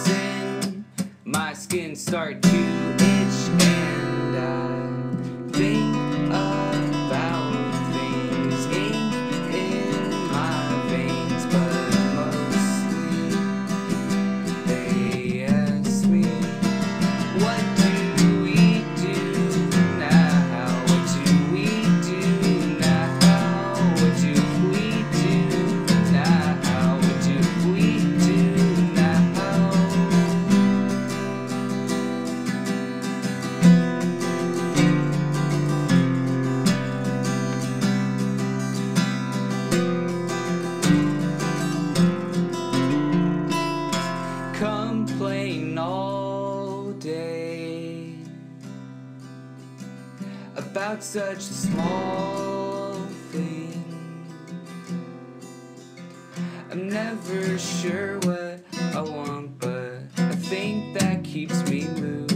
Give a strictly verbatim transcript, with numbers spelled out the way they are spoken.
frozen, my skin start to itch, and I think about things, ink in my veins, but mostly they ask me, what do we do now? What do we do now? What do we do now? What do we do now? Complain all day about such a small thing. I'm never sure what I want, but I think that keeps me moving.